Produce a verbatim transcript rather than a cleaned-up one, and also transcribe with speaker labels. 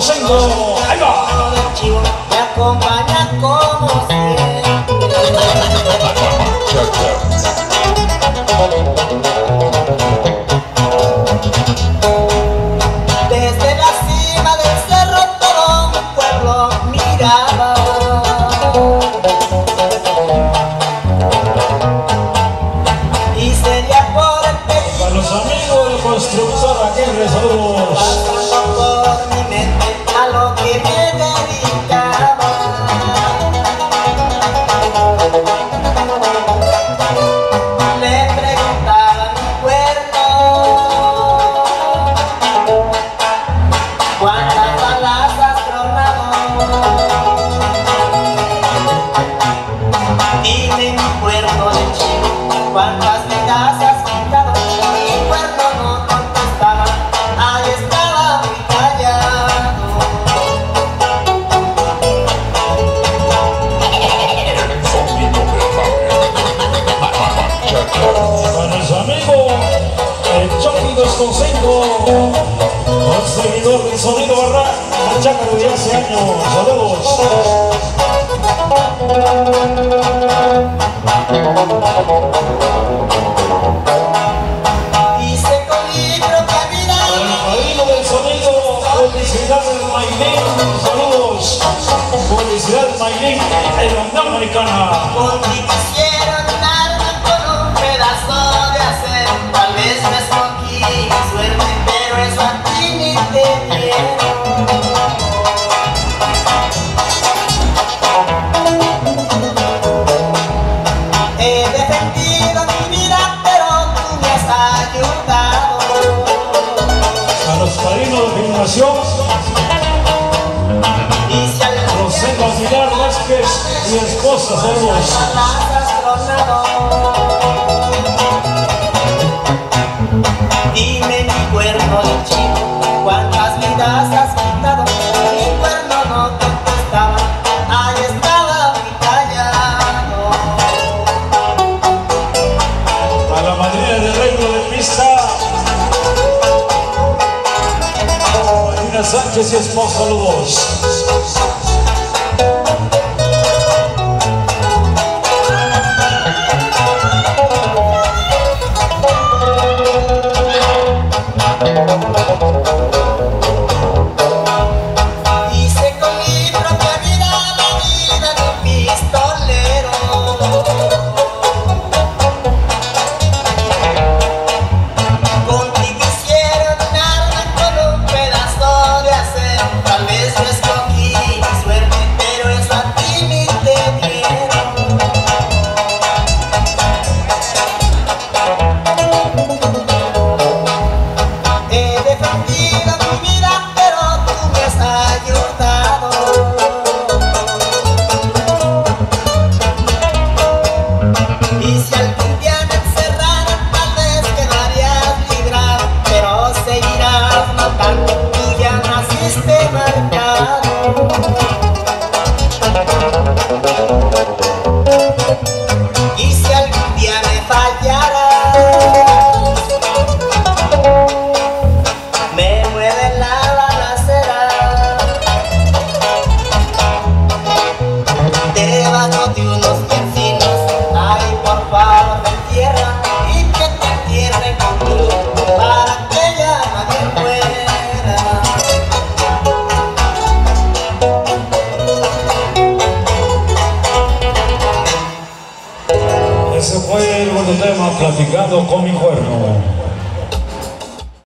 Speaker 1: Desconcengo. Ahí va.
Speaker 2: Me acompaña como siempre. Desde la cima del cerro todo mi pueblo miraba. Y sería por el peligro.
Speaker 1: Para los amigos del constructor aquí en saludos.
Speaker 2: Pasando por mi mente a lo que me dedicaba. Le preguntaba a mi cuerpo cuántas balas has tronado. Dime mi cuerpo de chico, cuántas vidas has quitado. Mi cuerpo no contestaba, ahí estaba muy callado.
Speaker 1: Para los amigos, el Chucky Desconcengo, el seguidor del sonido barra, el Chácaro de hace años. Saludos.
Speaker 2: Hice con mi propia vida.
Speaker 1: El padrino del sonido, publicidad del Mailín. Saludos. Publicidad del Mailín, el bandón americana.
Speaker 2: Por ti quisiera darme con un pedazo de acero. Tal vez me escogí mi suerte, pero eso a ti ni te dieron. He defendido mi vida, pero tú me has ayudado.
Speaker 1: A los padrinos de filmación,
Speaker 2: Y si al
Speaker 1: Rosendo Aguilar Vázquez y esposa, saludos.
Speaker 2: balas has tronado. Dime mi cuerno de chico, cuántas vidas has quitado. Mi cuerno no contestaba, ahí estaba muy callado.
Speaker 1: A la madrina del reino de pista, Marina Sánchez y esposa, saludos.
Speaker 2: Hice con mi propia vida la vida de un pistolero. Contigo quisiera darme con un pedazo de acero. Tal vez no escogí mi suerte, pero eso a ti ni te dieron. He defendido mi vida, pero tú me has ayudado. Y si algún día me encerraran, tal vez quedarías librado, pero seguirás matando, tú ya naciste marcado. Y si algún día me fallaras, me mueve la balacera. Debajo de unos encinos, ay por favor me entierra, y que te entierren conmigo, para que ya nadie muera.
Speaker 1: Ese fue el buen tema, Platicando con mi cuerno.